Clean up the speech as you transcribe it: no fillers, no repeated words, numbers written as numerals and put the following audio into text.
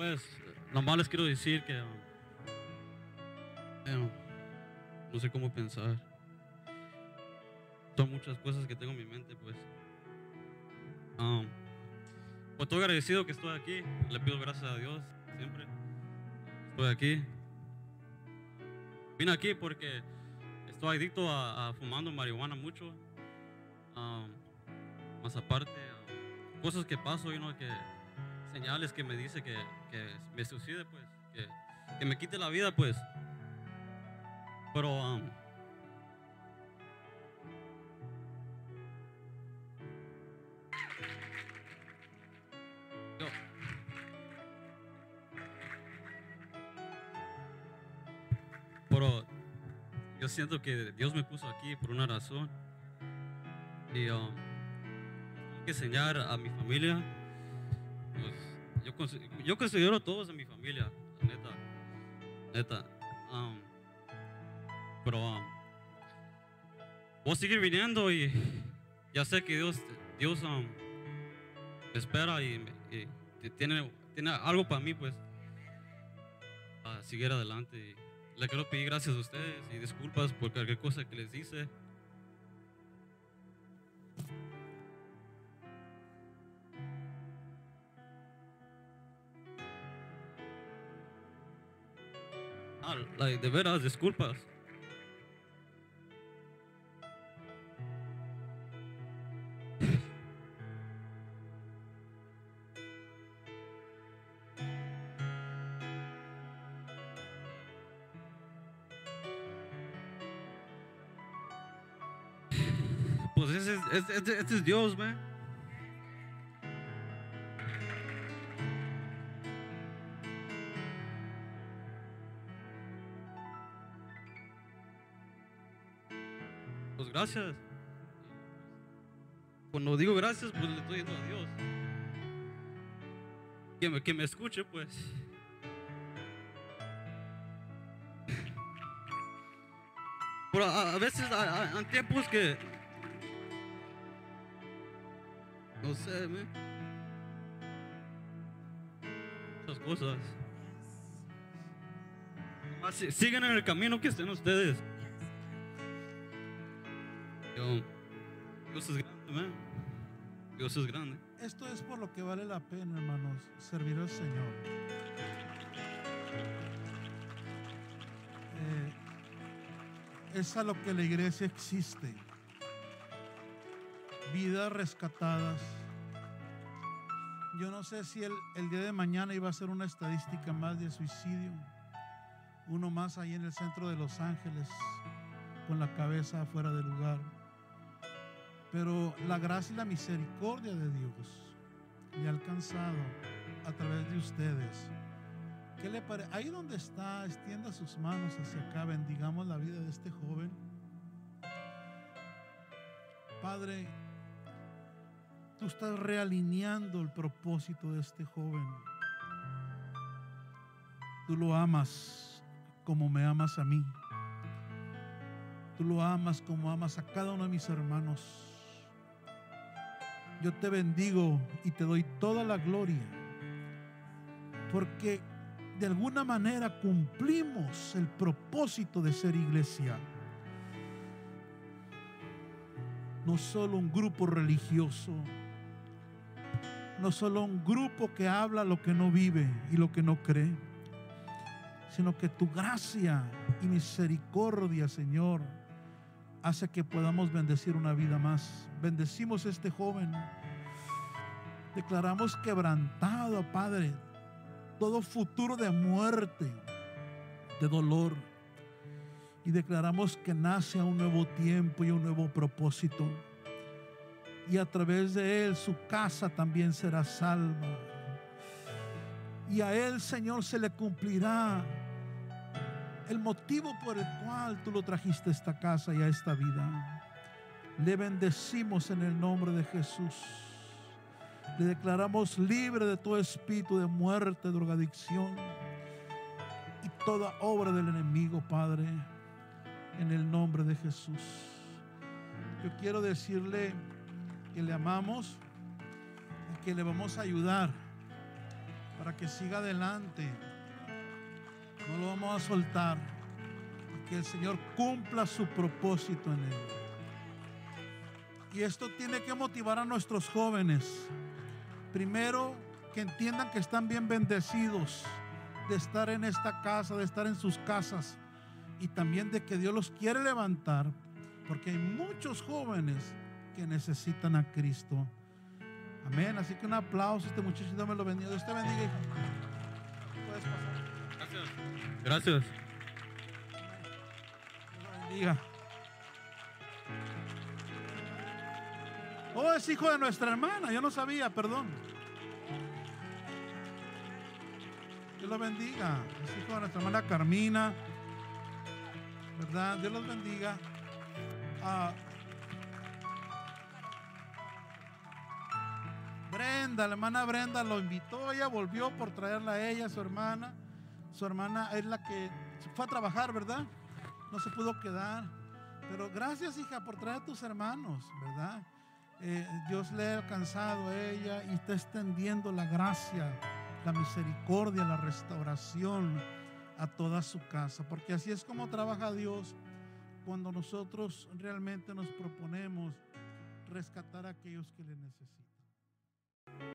pues, nomás les quiero decir que no sé cómo pensar. Son muchas cosas que tengo en mi mente, pues. Um, pues estoy agradecido que estoy aquí. Le pido gracias a Dios siempre. Estoy aquí. Vine aquí porque estoy adicto a fumando marihuana mucho. Um, Más aparte, cosas que paso, que señales que me dice que me suicide, pues, que me quite la vida, pues. Pero yo, pero yo siento que Dios me puso aquí por una razón y tengo que enseñar a mi familia. Pues, yo considero a todos en mi familia, la neta, neta. Um, pero voy a seguir viniendo y ya sé que Dios me espera y tiene algo para mí, pues, para seguir adelante. Y le quiero pedir gracias a ustedes y disculpas por cualquier cosa que les dice. De veras, disculpas. Pues ese es Dios, man. Pues gracias. Cuando digo gracias, pues le estoy diciendo a Dios. Que me escuche, pues. Pero a veces hay tiempos que, no sé, man, muchas cosas. Nomás sigan en el camino que estén ustedes. Dios es grande, man. Dios es grande. Esto es por lo que vale la pena, hermanos, servir al Señor. Es a lo que la iglesia existe. Vidas rescatadas. Yo no sé si el día de mañana iba a ser una estadística más de suicidio. Uno más ahí en el centro de Los Ángeles, con la cabeza afuera del lugar. Pero la gracia y la misericordia de Dios le ha alcanzado a través de ustedes. ¿Qué le parece? Ahí donde está, extienda sus manos hacia acá, bendigamos la vida de este joven. Padre, tú estás realineando el propósito de este joven. Tú lo amas como me amas a mí. Tú lo amas como amas a cada uno de mis hermanos. Yo te bendigo y te doy toda la gloria, porque de alguna manera cumplimos el propósito de ser iglesia. No solo un grupo religioso, no solo un grupo que habla lo que no vive y lo que no cree, sino que tu gracia y misericordia, Señor, hace que podamos bendecir una vida más. Bendecimos a este joven. Declaramos quebrantado, Padre, todo futuro de muerte, de dolor. Y declaramos que nace un nuevo tiempo y un nuevo propósito. Y a través de él su casa también será salva. Y a él, Señor, se le cumplirá el motivo por el cual tú lo trajiste a esta casa y a esta vida. Le bendecimos en el nombre de Jesús. Le declaramos libre de todo espíritu de muerte, drogadicción y toda obra del enemigo, Padre, en el nombre de Jesús. Yo quiero decirle que le amamos y que le vamos a ayudar para que siga adelante. No lo vamos a soltar. Que el Señor cumpla su propósito en él. Y esto tiene que motivar a nuestros jóvenes. Primero, que entiendan que están bien bendecidos de estar en esta casa, de estar en sus casas, y también de que Dios los quiere levantar, porque hay muchos jóvenes que necesitan a Cristo. Amén. Así que un aplauso a este muchachito, me lo bendiga. Dios te bendiga, hijo. Puedes pasar. Gracias. Gracias. Dios lo bendiga. Oh, es hijo de nuestra hermana. Yo no sabía, perdón. Dios lo bendiga. Es hijo de nuestra hermana Carmina, ¿verdad? Dios los bendiga. Brenda, la hermana Brenda lo invitó. Ella volvió por traerla a ella, su hermana. Su hermana es la que fue a trabajar, ¿verdad? No se pudo quedar. Pero gracias, hija, por traer a tus hermanos, ¿verdad? Dios le ha alcanzado a ella y está extendiendo la gracia, la misericordia, la restauración a toda su casa, porque así es como trabaja Dios cuando nosotros realmente nos proponemos rescatar a aquellos que le necesitan.